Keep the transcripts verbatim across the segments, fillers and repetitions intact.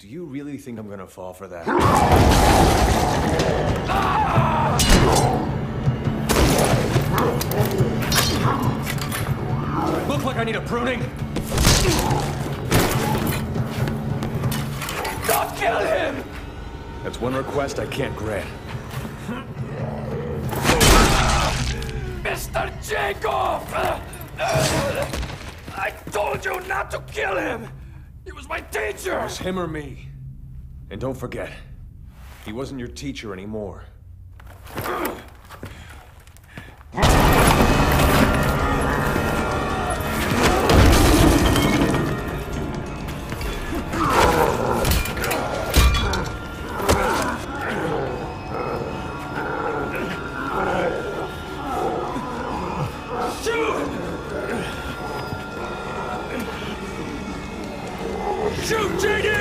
Do you really think I'm gonna fall for that? Look like I need a pruning? Don't kill him! That's one request I can't grant. Mister Jacob! I told you not to kill him! He was my teacher! It was him or me. And don't forget, he wasn't your teacher anymore. Shoot, J D!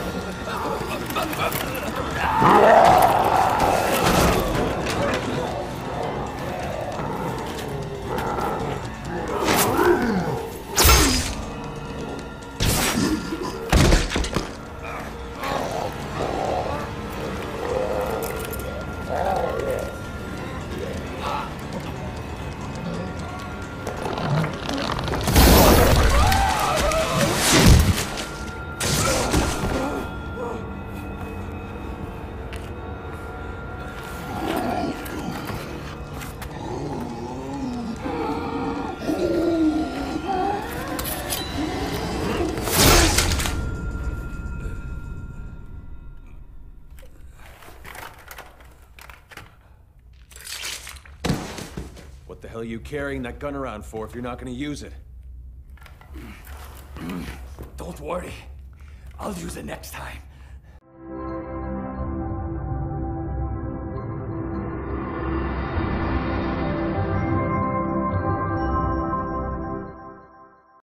What the hell are you carrying that gun around for if you're not gonna use it? Don't worry. I'll use it next time.